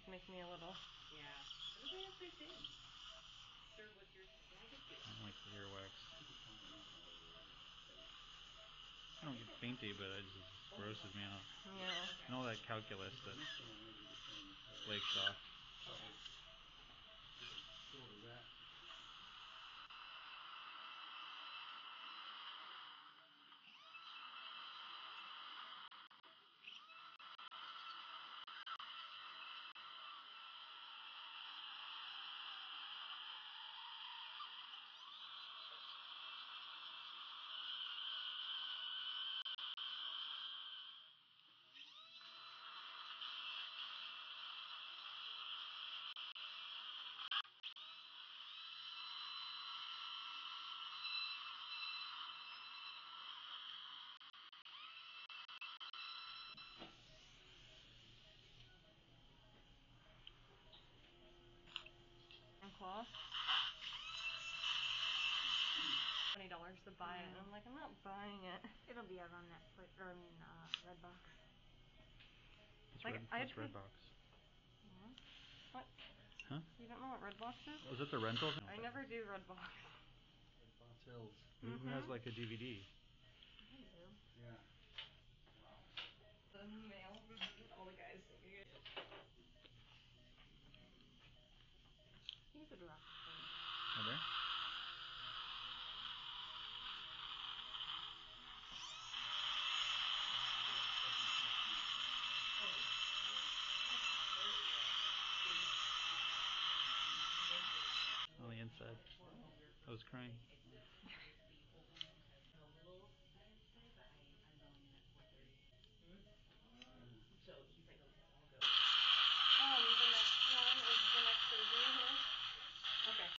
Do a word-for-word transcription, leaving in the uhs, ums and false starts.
make me a little. Yeah. Everybody has their thing. Serve what's yours. Yeah, I get you. I don't like the earwax. I don't get fainty, but it just grosses me out. Yeah. And all that calculus that flakes off. Cloth. Twenty dollars to buy it, and I'm like, I'm not buying it. It'll be out on Netflix or I mean, uh, Redbox. It's Like, red, I it's had to- Redbox. Yeah. What? Huh? You don't know what Redbox is? Was it the rental? I never do Redbox. Redbox Hills. Who Mm-hmm. has like a D V D? I do. Yeah. The mail. All the guys singing it. You could rock the thing. Are there? On the inside. I was crying. So he's like, okay, I'll go. Um, the next one is the next surgery here. Okay.